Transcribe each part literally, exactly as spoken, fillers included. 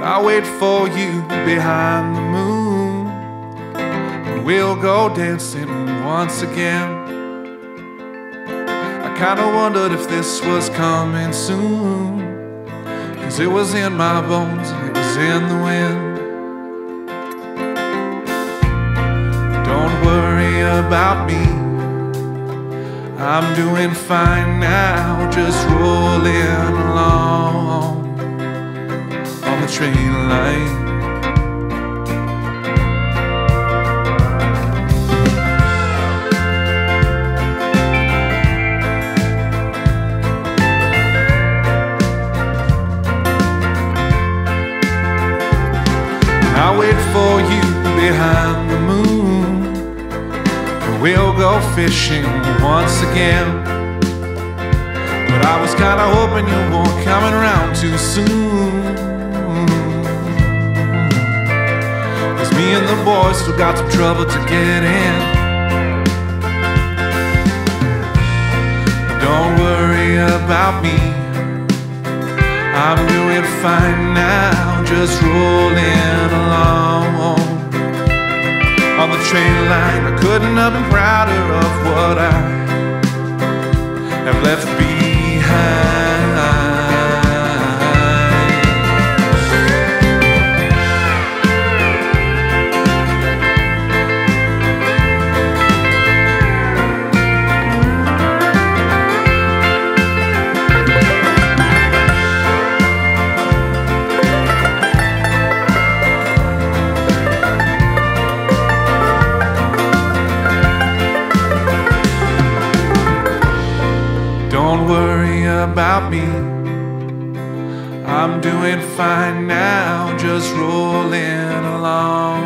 I'll wait for you behind the moon, and we'll go dancing once again. I kinda wondered if this was coming soon, 'cause it was in my bones and it was in the wind. Don't worry about me, I'm doing fine now, just rolling along on the train line. I'll wait for you behind the moon, and we'll go fishing once again. But I was kinda hoping you weren't coming around too soon, 'cause me and the boys still got some trouble to get in. Don't worry about me, I'm doing fine now, just rolling along on the train line. I couldn't have been prouder of what I have left behind. Don't worry about me, I'm doing fine now, just rolling along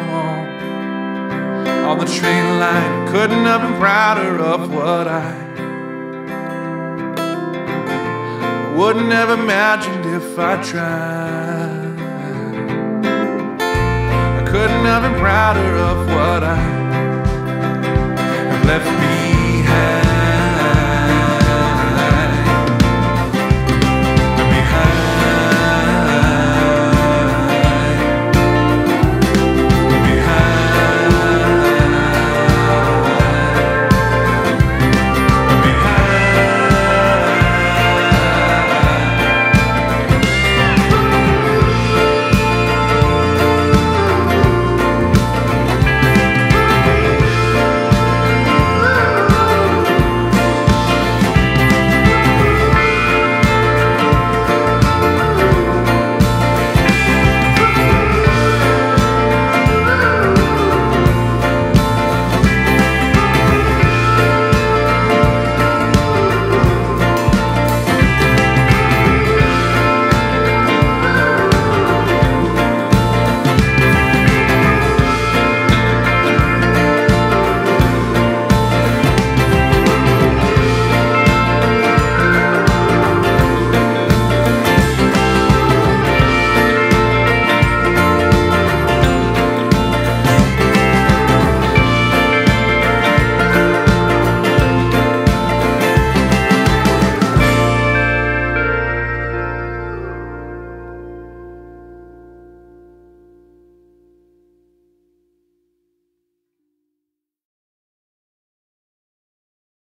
on the train line. Couldn't have been prouder of what I wouldn't have imagined if I tried. I couldn't have been prouder of what I have left behind.